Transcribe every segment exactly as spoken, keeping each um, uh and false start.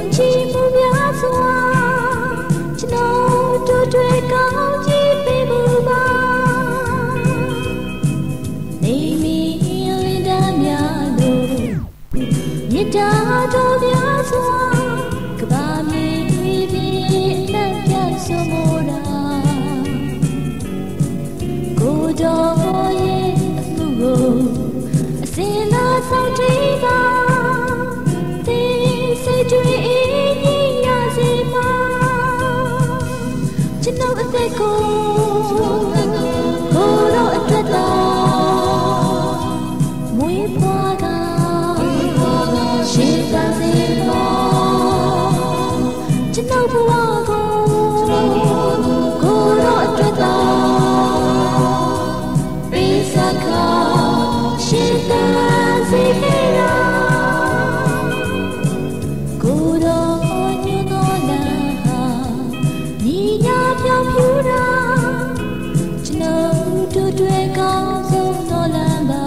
ကြည်မှုများစွာကျွန်တော်တို့တွေကောင်းကြည့်ပေးမှုပါနေမီလင်းတမ်းများလို့မြတ်တာတော်များစွာကဘာမြေပြည်အနှံ့ပြန့်ဆိုမို့တာကိုတော်ရဲ့အမှုကိုအစင်သာဆောင်ထိပ်ပါစိတ်တွေအေးငြိမ်ရစေပါကျွန်တော်အသက်ကိုကိုယ်တော်အတွက်သာမွေးဖွားကရှင်သာစေပါကျွန်တော်ဘဝကိုကိုယ်တော်အတွက်သာပေးစကားရှင်သာစေပါတွေကောင်းဆုံးတော်လမ်းပါ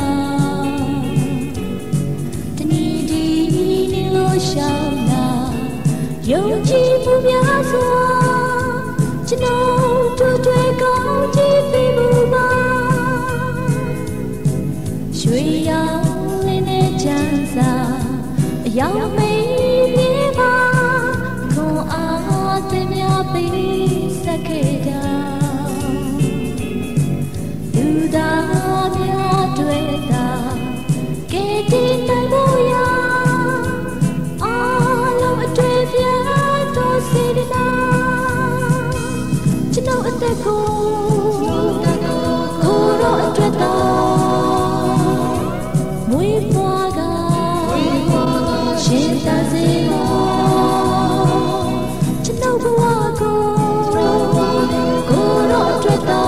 တနည်းဒီနေလို့ရှောင်းလာယုံကြည်မှုများစွာကျွန်တော်တို့တွေကောင်းကြည့်ပေးမှုပါရွှေရောင်လင်းတဲ့ချမ်းသာအယောင်မေးပြေပါခွန်အားသင်များပေးစက်ခဲ့တာသာများတွေ့တာကဲတင်နိုင်ဖို့ရအားလုံးအတွေ့ပြန်တော့စေတနာကျွန်တော်အသက်ကိုကိုယ်တော်အတွက်သာမွေးဖွားကရှင်သာစေပါကျွန်တော်ဘဝကိုကိုယ်တော်အတွက်သာ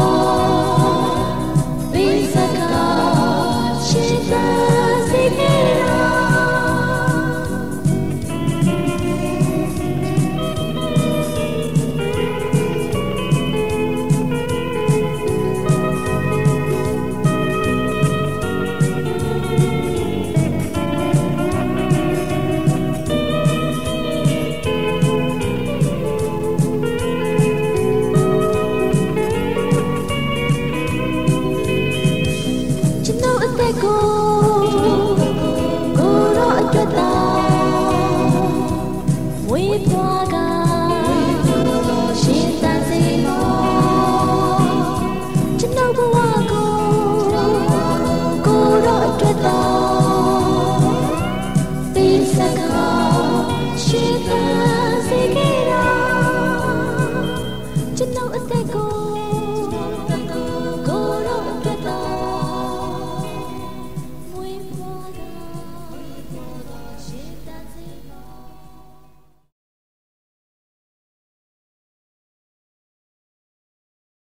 ကိုကိုတော့အတွက်သာဝေးဖွားကရှင်သာစေမောကျွန်တော်ဘဝကိုကိုတော့အတွက်သာ